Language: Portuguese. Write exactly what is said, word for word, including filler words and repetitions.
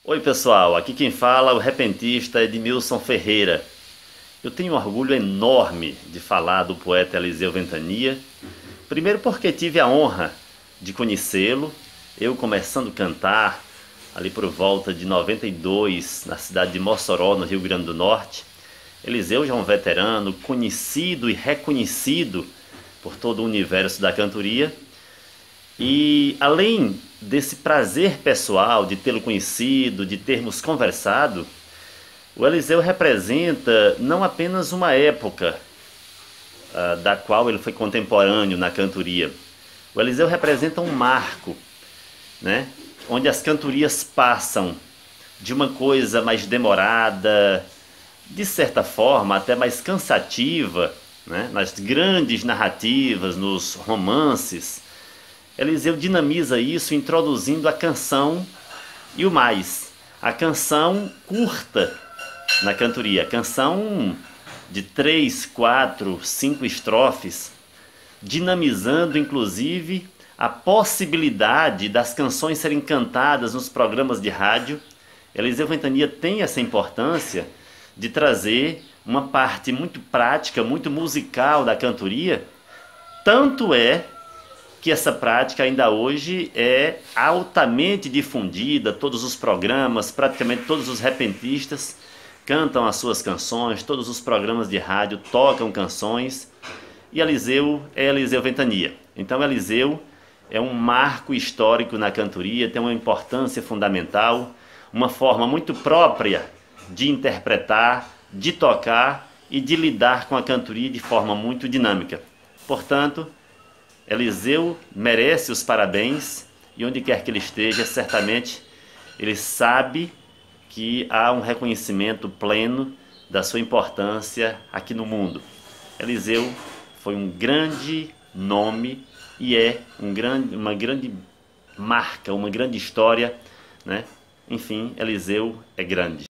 Oi pessoal, aqui quem fala é o repentista Edmilson Ferreira. Eu tenho um orgulho enorme de falar do poeta Eliseu Ventania. Primeiro porque tive a honra de conhecê-lo, eu começando a cantar ali por volta de noventa e dois, na cidade de Mossoró, no Rio Grande do Norte. Eliseu já é um veterano, conhecido e reconhecido por todo o universo da cantoria. E além desse prazer pessoal de tê-lo conhecido, de termos conversado, o Eliseu representa não apenas uma época uh, da qual ele foi contemporâneo na cantoria. O Eliseu representa um marco, né, onde as cantorias passam de uma coisa mais demorada, de certa forma até mais cansativa, né, nas grandes narrativas, nos romances. Eliseu dinamiza isso introduzindo a canção e o mais. A canção curta na cantoria, a canção de três, quatro, cinco estrofes, dinamizando inclusive a possibilidade das canções serem cantadas nos programas de rádio. Eliseu Ventania tem essa importância de trazer uma parte muito prática, muito musical da cantoria, tanto é que essa prática ainda hoje é altamente difundida, todos os programas, praticamente todos os repentistas cantam as suas canções, todos os programas de rádio tocam canções, e Eliseu é Eliseu Ventania. Então Eliseu é um marco histórico na cantoria, tem uma importância fundamental, uma forma muito própria de interpretar, de tocar e de lidar com a cantoria de forma muito dinâmica. Portanto, Eliseu merece os parabéns, e onde quer que ele esteja, certamente ele sabe que há um reconhecimento pleno da sua importância aqui no mundo. Eliseu foi um grande nome e é um grande, uma grande marca, uma grande história, né? Enfim, Eliseu é grande.